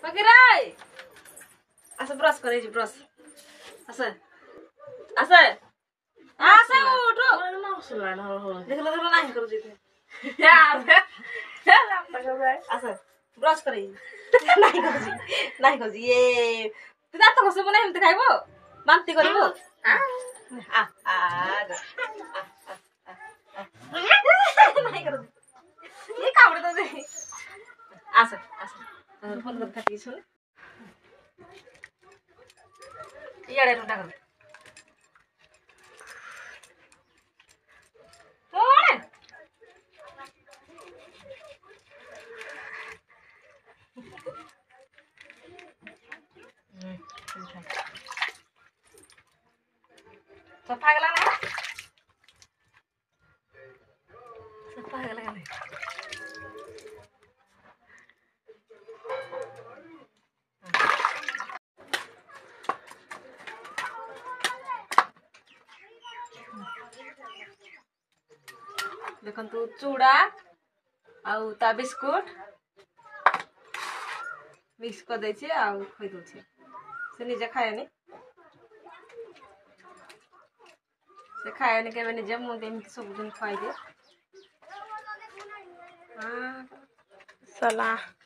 Pakirai. Asa brush करे जी brush. Asa. Asa. Asa उठो. देख लो नहीं करो जी. Asa brush करे. नहीं करो जी. नहीं करो जी. ये तू दांत घसे बना हम खाइबो. बांती करिबो. नहीं करो जी. ये कामड़े तो जी. Asa. फोन कर खाती सुन. इयाडे रुटा कर. Morning. सफा गला ना सफा गला ना देखन तू चूड़ा आउ ता बिस्कुट मिक्स कर दे छे आउ खइ दो छे से निजे खाए नि से खाए नि केबे निजे मु देम सब दिन खाइ दे हां सला